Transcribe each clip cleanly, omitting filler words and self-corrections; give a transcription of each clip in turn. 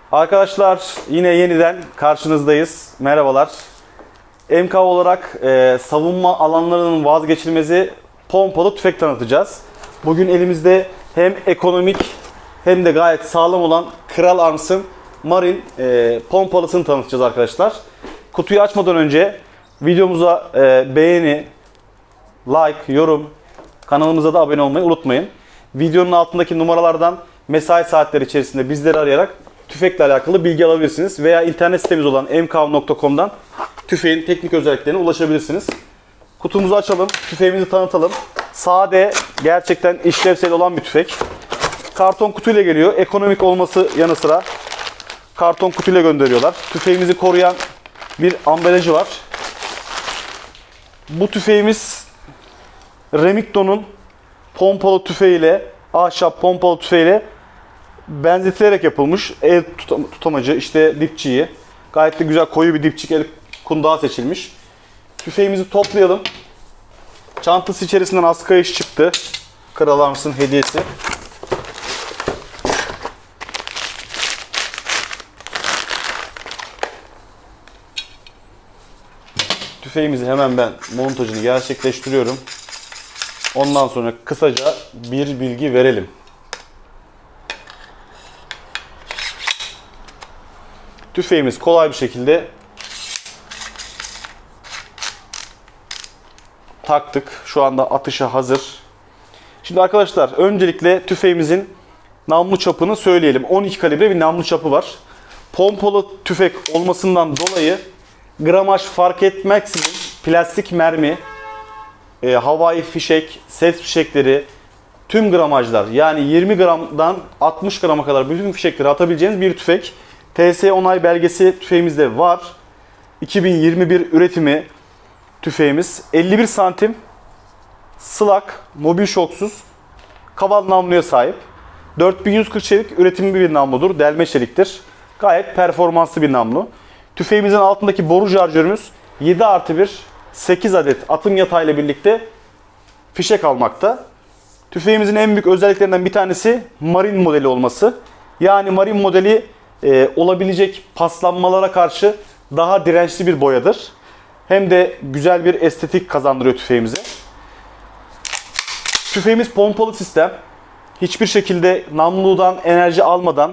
Arkadaşlar yine yeniden karşınızdayız. Merhabalar. MK olarak savunma alanlarının vazgeçilmezi pompalı tüfek tanıtacağız. Bugün elimizde hem ekonomik hem de gayet sağlam olan Kral Arms'ın Marine pompalısını tanıtacağız arkadaşlar. Kutuyu açmadan önce videomuza beğeni, like, yorum, kanalımıza da abone olmayı unutmayın. Videonun altındaki numaralardan mesai saatleri içerisinde bizleri arayarak tüfekle alakalı bilgi alabilirsiniz. Veya internet sitemiz olan mkav.com'dan tüfeğin teknik özelliklerine ulaşabilirsiniz. Kutumuzu açalım, tüfeğimizi tanıtalım. Sade, gerçekten işlevsel olan bir tüfek. Karton kutuyla geliyor. Ekonomik olması yanı sıra karton kutuyla gönderiyorlar. Tüfeğimizi koruyan bir ambalajı var. Bu tüfeğimiz Remington'un pompalı tüfeğiyle, ahşap pompalı tüfeğiyle benzetilerek yapılmış. El tutamacı, işte dipçiği. Gayet de güzel koyu bir dipçik, el kundağı seçilmiş. Tüfeğimizi toplayalım. Çantası içerisinden askı iş çıktı. Kral Arms'ın hediyesi. Tüfeğimizi hemen ben montajını gerçekleştiriyorum. Ondan sonra kısaca bir bilgi verelim. Tüfeğimiz kolay bir şekilde taktık. Şu anda atışa hazır. Şimdi arkadaşlar öncelikle tüfeğimizin namlu çapını söyleyelim. 12 kalibre bir namlu çapı var. Pompalı tüfek olmasından dolayı gramaj fark etmeksizin plastik mermi, havai fişek, ses fişekleri, tüm gramajlar, yani 20 gramdan 60 grama kadar bütün fişekleri atabileceğiniz bir tüfek. TS onay belgesi tüfeğimizde var. 2021 üretimi tüfeğimiz. 51 santim slak, mobil şoksuz, kaval namluya sahip. 4140 çelik üretimi bir namludur. Delme çeliktir. Gayet performanslı bir namlu. Tüfeğimizin altındaki boru şarjörümüz 7+1 8 adet atım yatağıyla birlikte fişek almakta. Tüfeğimizin en büyük özelliklerinden bir tanesi Marine modeli olması. Yani Marine modeli olabilecek paslanmalara karşı daha dirençli bir boyadır. Hem de güzel bir estetik kazandırıyor tüfeğimize. Tüfeğimiz pompalı sistem. Hiçbir şekilde namludan enerji almadan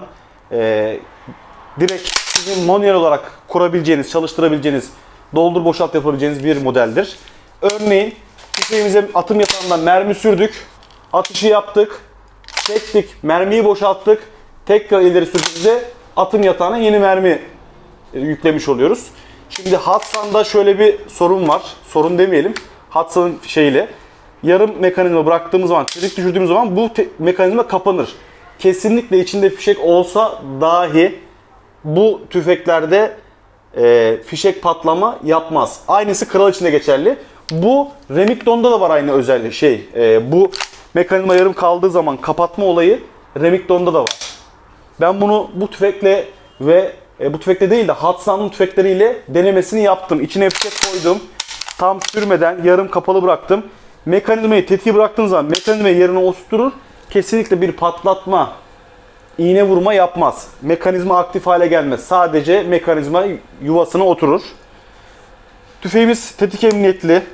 direkt sizin manuel olarak kurabileceğiniz, çalıştırabileceğiniz, doldur boşalt yapabileceğiniz bir modeldir. Örneğin tüfeğimize atım yatağından mermi sürdük, atışı yaptık, çektik, mermiyi boşalttık, tekrar ileri sürdüğümüzde atım yatağına yeni mermi yüklemiş oluyoruz. Şimdi Hatsan'da şöyle bir sorun var. Sorun demeyelim. Hatsan'ın şeyiyle yarım mekanizma bıraktığımız zaman, tetik düşürdüğümüz zaman bu mekanizma kapanır. Kesinlikle içinde fişek olsa dahi bu tüfeklerde fişek patlama yapmaz. Aynısı Kral için de geçerli. Bu Remington'da da var aynı özellik bu mekanizma yarım kaldığı zaman kapatma olayı Remington'da da var. Ben bunu bu tüfekle ve bu tüfekle değil de Hatsan'ın tüfekleriyle denemesini yaptım. İçine fişek koydum. Tam sürmeden yarım kapalı bıraktım. Mekanizmayı tetiği bıraktığınız zaman mekanizmayı yerine oturtur. Kesinlikle bir patlatma, iğne vurma yapmaz. Mekanizma aktif hale gelmez. Sadece mekanizma yuvasına oturur. Tüfeğimiz tetik emniyetli.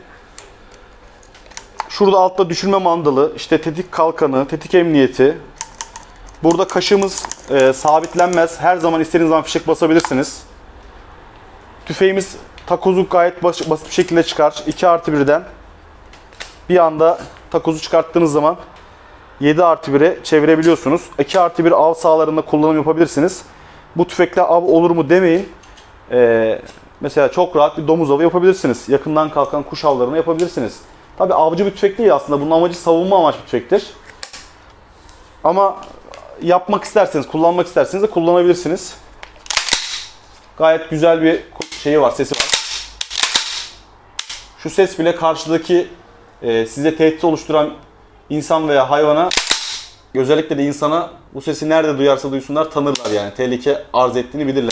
Şurada altta düşürme mandalı, işte tetik kalkanı, tetik emniyeti. Burada kaşığımız sabitlenmez. Her zaman istediğiniz zaman fişek basabilirsiniz. Tüfeğimiz takozu gayet basit bir şekilde çıkar. 2+1'den bir anda takozu çıkarttığınız zaman 7+1'e çevirebiliyorsunuz. 2+1 av sahalarında kullanım yapabilirsiniz. Bu tüfekle av olur mu demeyin. Mesela çok rahat bir domuz avı yapabilirsiniz. Yakından kalkan kuş avlarını yapabilirsiniz. Tabi avcı bir tüfek değil aslında. Bunun amacı savunma amaçlı bir tüfektir. Ama yapmak isterseniz, kullanmak isterseniz de kullanabilirsiniz. Gayet güzel bir şeyi var, sesi var. Şu ses bile karşıdaki size tehdit oluşturan insan veya hayvana, özellikle de insana bu sesi nerede duyarsa duysunlar tanırlar, yani tehlike arz ettiğini bilirler.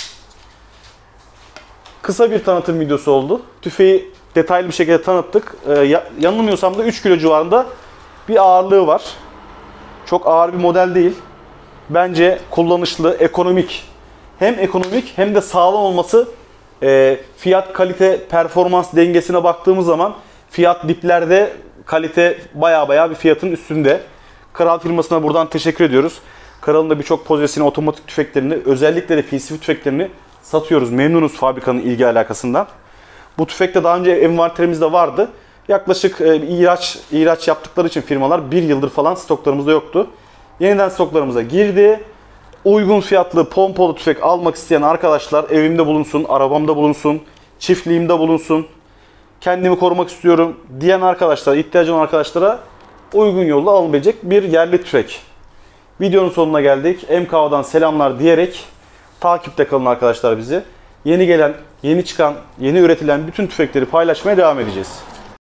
Kısa bir tanıtım videosu oldu. Tüfeği detaylı bir şekilde tanıttık. Yanılmıyorsam da 3 kilo civarında bir ağırlığı var. Çok ağır bir model değil. Bence kullanışlı, ekonomik hem ekonomik hem de sağlam olması, fiyat kalite performans dengesine baktığımız zaman fiyat diplerde, kalite baya bir fiyatın üstünde. Kral firmasına buradan teşekkür ediyoruz. Kral'ın da birçok projesini, otomatik tüfeklerini, özellikle de PCV tüfeklerini satıyoruz. Memnunuz fabrikanın ilgi alakasından. Bu tüfek de daha önce envanterimizde vardı. Yaklaşık ihraç yaptıkları için firmalar 1 yıldır falan stoklarımızda yoktu. Yeniden stoklarımıza girdi. Uygun fiyatlı pompalı tüfek almak isteyen arkadaşlar evimde bulunsun, arabamda bulunsun, çiftliğimde bulunsun. Kendimi korumak istiyorum diyen arkadaşlar, ihtiyacı olan arkadaşlara uygun yolla alınabilecek bir yerli tüfek. Videonun sonuna geldik. MKO'dan selamlar diyerek takipte kalın arkadaşlar bizi. Yeni gelen, yeni çıkan, yeni üretilen bütün tüfekleri paylaşmaya devam edeceğiz.